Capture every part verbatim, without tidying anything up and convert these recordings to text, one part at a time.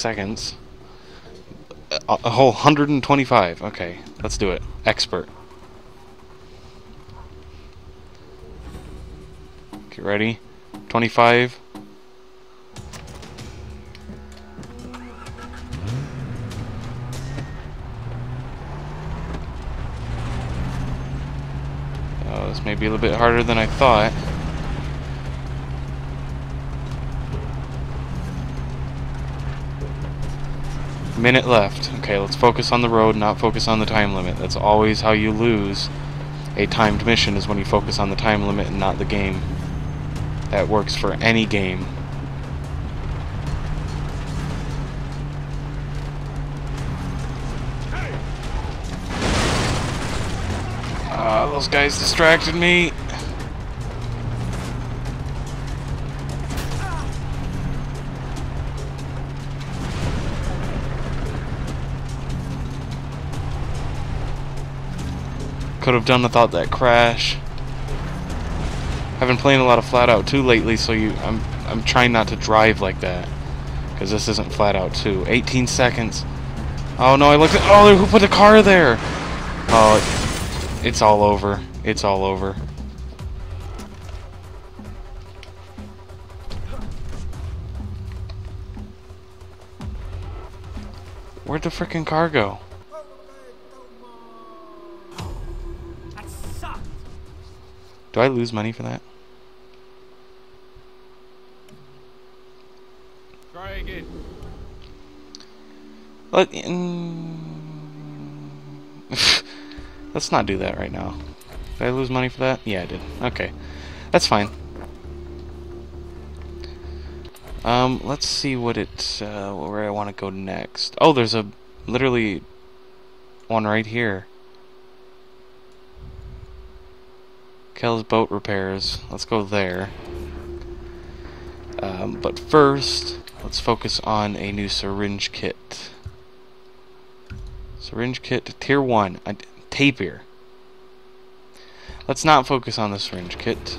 seconds. A, a whole one hundred twenty-five. Okay, let's do it. Expert. Get ready. twenty-five. Oh, this may be a little bit harder than I thought. Minute left. Okay, let's focus on the road, not focus on the time limit. That's always how you lose a timed mission, is when you focus on the time limit and not the game. That works for any game. Ah, those guys distracted me. Could have done without that crash. I've been playing a lot of Flat Out two lately, so you, I'm I'm trying not to drive like that, because this isn't Flat Out two. eighteen seconds. Oh no! I looked at. Oh, who put the car there? Oh, it, it's all over. It's all over. Where'd the frickin' car go? Do I lose money for that? Try again. Let, mm, let's not do that right now. Did I lose money for that? Yeah, I did. Okay. That's fine. Um, let's see what it, uh, where I want to go next. Oh, there's a, literally, one right here. Kel's boat repairs. Let's go there. Um, but first, let's focus on a new syringe kit. Syringe kit, tier one, a tapir. Let's not focus on the syringe kit.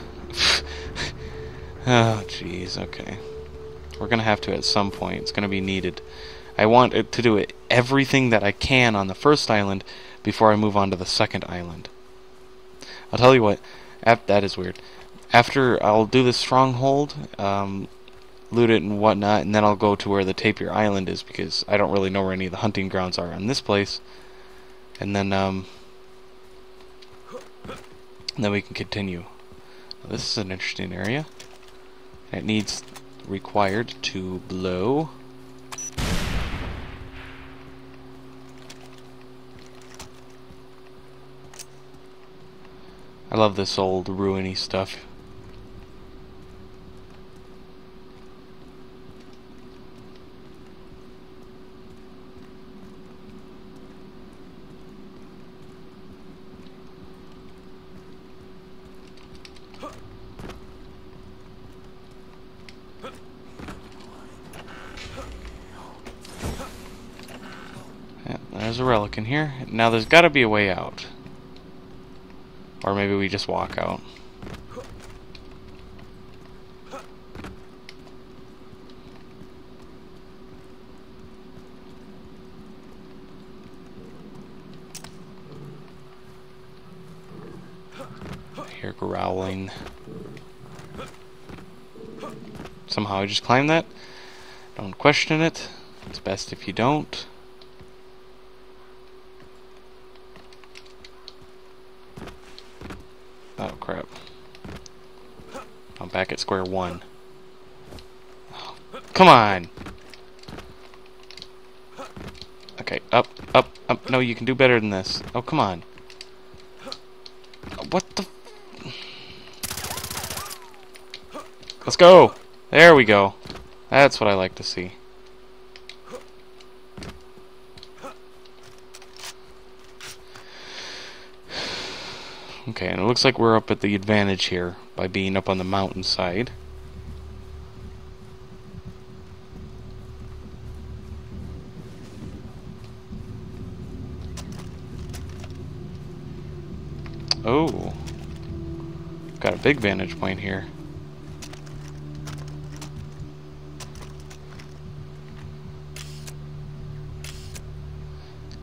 Oh, jeez, okay. We're gonna have to at some point. It's gonna be needed. I want it to do it everything that I can on the first island before I move on to the second island. I'll tell you what. Ap that is weird. After I'll do the stronghold, um, loot it and whatnot, and then I'll go to where the Tapir Island is, because I don't really know where any of the hunting grounds are on this place. And then, um, and then we can continue. This is an interesting area. It needs required to blow. I love this old ruiny stuff. Yeah, there's a relic in here. Now there's got to be a way out. Or maybe we just walk out. Here growling. Somehow I just climbed that. Don't question it. It's best if you don't. Oh crap. I'm back at square one. Oh, come on! Okay, up, up, up. No, you can do better than this. Oh, come on. What the... Let's go! There we go. That's what I like to see. Okay, and it looks like we're up at the advantage here by being up on the mountainside. Oh, got a big vantage point here.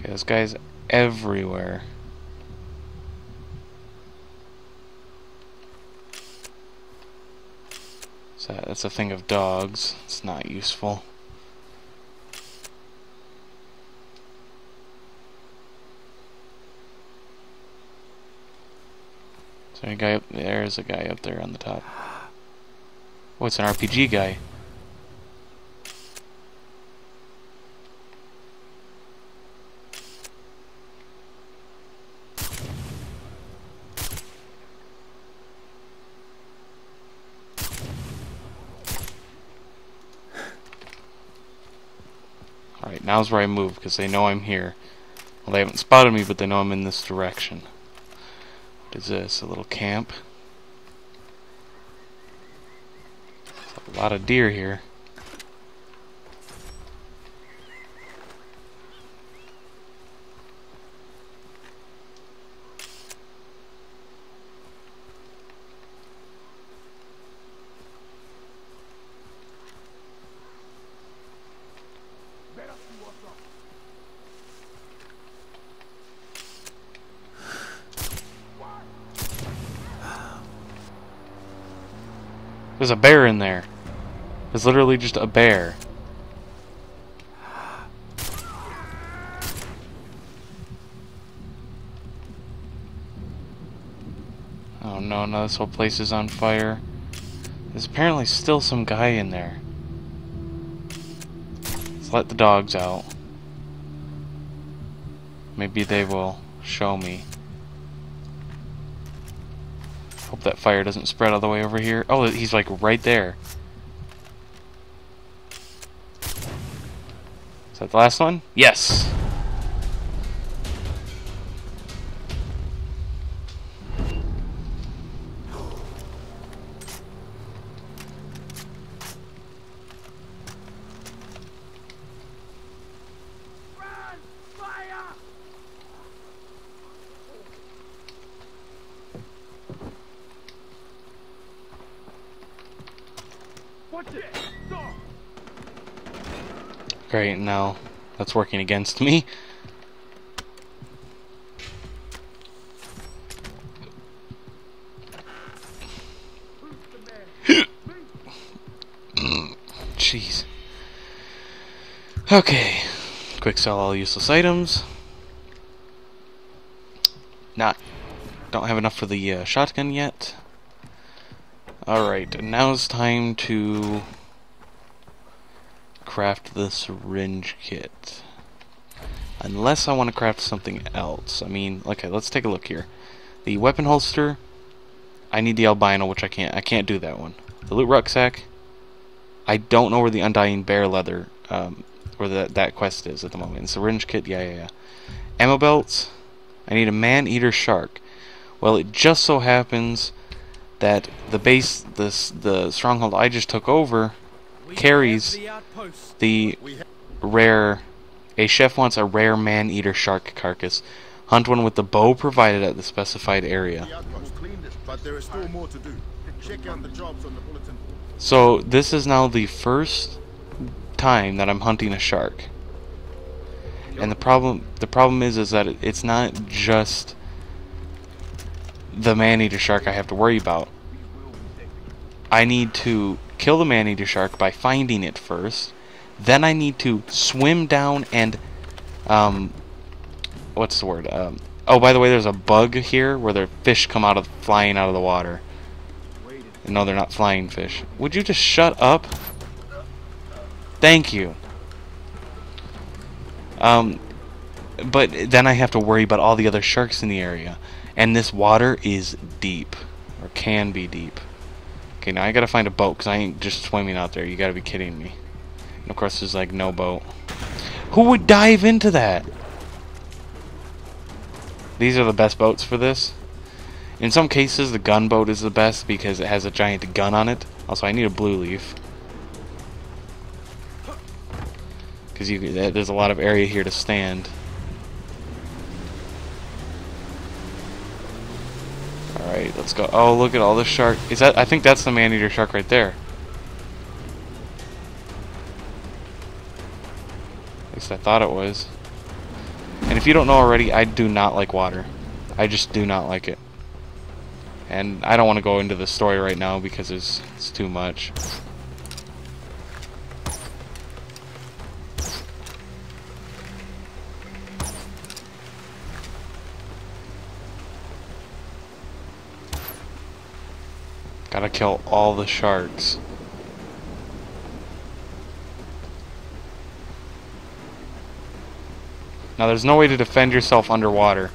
Yeah, this guy's everywhere. So that's a thing of dogs. It's not useful. Is there a guy up there? There's a guy up there on the top. Oh, it's an R P G guy. Alright, now's where I move, because they know I'm here. Well, they haven't spotted me, but they know I'm in this direction. What is this? A little camp? There's a lot of deer here. There's a bear in there. There's literally just a bear. Oh no, no, this whole place is on fire. There's apparently still some guy in there. Let's let the dogs out. Maybe they will show me. Hope that fire doesn't spread all the way over here. Oh, he's like right there. Is that the last one? Yes! Great, now that's working against me. Jeez. Okay. Quick sell all useless items. Not. Don't have enough for the uh, shotgun yet. Alright, now it's time to craft the syringe kit. Unless I want to craft something else. I mean, okay, let's take a look here. The weapon holster, I need the albino, which I can't. I can't do that one. The loot rucksack, I don't know where the undying bear leather, um, where that that quest is at the moment. And syringe kit, yeah, yeah, yeah. Ammo belts, I need a man-eater shark. Well, it just so happens that the base, this the stronghold I just took over, carries the rare. A chef wants a rare man-eater shark carcass. Hunt one with the bow provided at the specified area. So this is now the first time that I'm hunting a shark. And the problem, the problem is, is that it, it's not just the man-eater shark I have to worry about. I need to kill the man-eater shark by finding it first. Then I need to swim down and, um, what's the word? Um, oh, by the way, there's a bug here where the fish come out of flying out of the water. No, they're not flying fish. Would you just shut up? Thank you. Um, but then I have to worry about all the other sharks in the area, and this water is deep, or can be deep. Okay, now I gotta find a boat because I ain't just swimming out there. You gotta be kidding me. And of course, there's like no boat. Who would dive into that? These are the best boats for this. In some cases, the gunboat is the best because it has a giant gun on it. Also, I need a blue leaf because you there's a lot of area here to stand. All right, let's go. Oh, look at all the shark. Is that? I think that's the man-eater shark right there. At least I thought it was. And if you don't know already, I do not like water. I just do not like it. And I don't want to go into the story right now because it's, it's too much. Gotta kill all the sharks. Now there's no way to defend yourself underwater.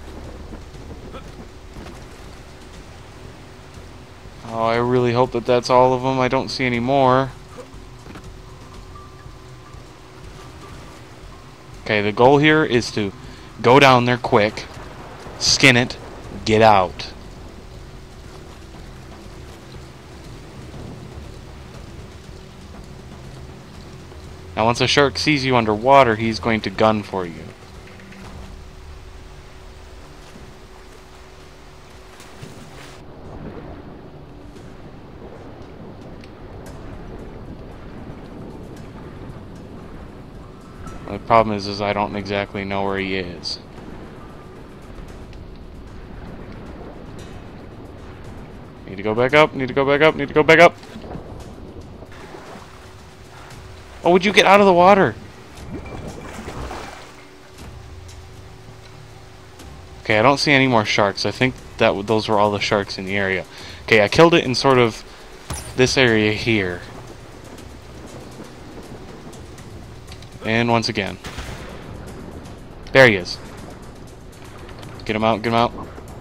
Oh, I really hope that that's all of them. I don't see any more. Okay, the goal here is to go down there quick, skin it, get out. Now once a shark sees you underwater, he's going to gun for you. The problem is, is I don't exactly know where he is. Need to go back up, need to go back up, need to go back up. Oh, would you get out of the water? Okay, I don't see any more sharks. I think that w those were all the sharks in the area. Okay, I killed it in sort of this area here. And once again. There he is. Get him out, get him out.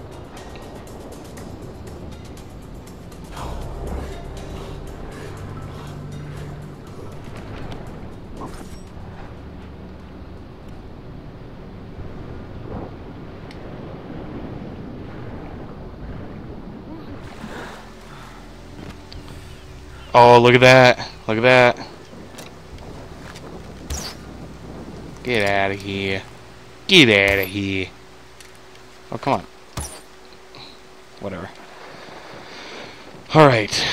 Oh, look at that. Look at that. Get out of here. Get out of here. Oh, come on. Whatever. Alright.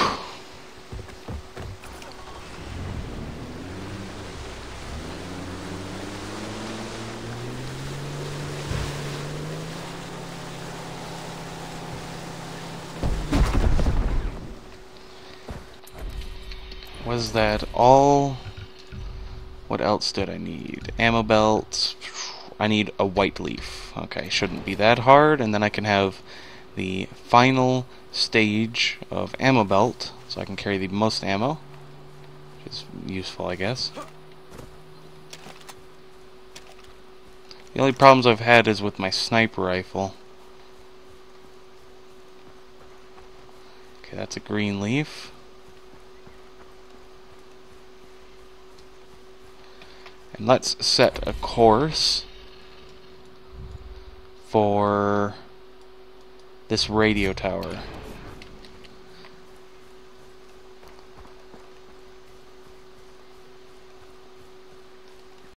Was that all? What else did I need? Ammo belts. I need a white leaf. Okay, shouldn't be that hard. And then I can have the final stage of ammo belt, so I can carry the most ammo, which is useful, I guess. The only problems I've had is with my sniper rifle. Okay, that's a green leaf. And let's set a course for this radio tower.